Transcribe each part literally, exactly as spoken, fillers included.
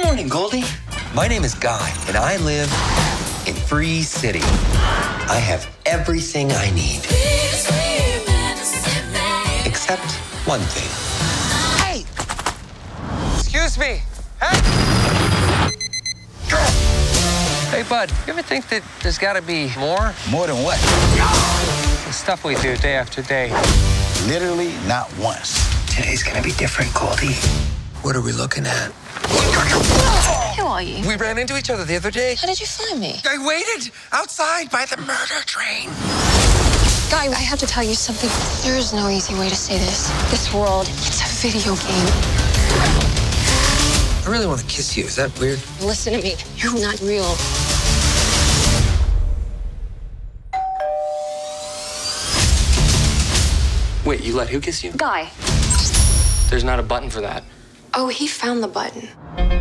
Morning, Goldie. My name is Guy, and I live in Free City. I have everything I need. Except one thing. Hey! Excuse me. Hey! Hey, bud, you ever think that there's got to be more? More than what? The stuff we do day after day. Literally not once. Today's gonna be different, Goldie. What are we looking at? Who are you? We ran into each other the other day. How did you find me? I waited outside by the murder train. Guy, I have to tell you something. There is no easy way to say this. This world, it's a video game. I really want to kiss you. Is that weird? Listen to me. You're not real. Wait, you let who kiss you? Guy. There's not a button for that. Oh, he found the button.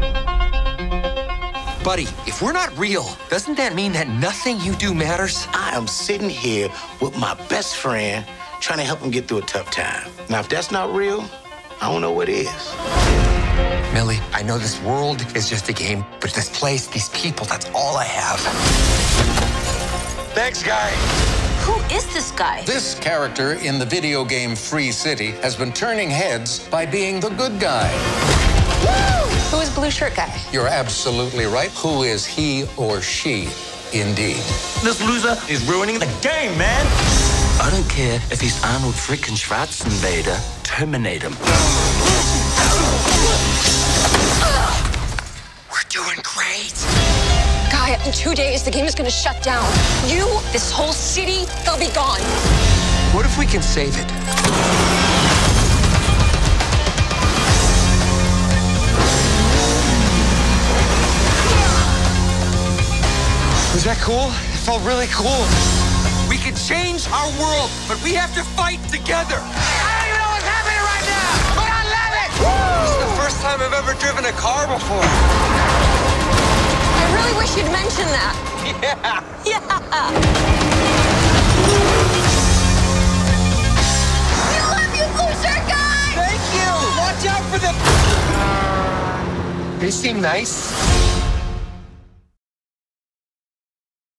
Buddy, if we're not real, doesn't that mean that nothing you do matters? I am sitting here with my best friend trying to help him get through a tough time. Now, if that's not real, I don't know what is. Millie, I know this world is just a game, but this place, these people, that's all I have. Thanks, Guy. Who is this guy? This character in the video game Free City has been turning heads by being the good guy. Woo! Who is blue shirt guy? You're absolutely right. Who is he or she, indeed? This loser is ruining the game, man. I don't care if he's Arnold frickin' Schwarzenegger. Terminate him. We're doing great. Guy, in two days, the game is gonna shut down. You, this whole city, they'll be gone. What if we can save it? Was that cool? It felt really cool. We can change our world, but we have to fight together. I don't even know what's happening right now, but I love it! This is the first time I've ever driven a car before. I really wish you'd mention that. Yeah. Yeah. We love you, blue shirt guy! Thank you! Watch out for the... They seem nice.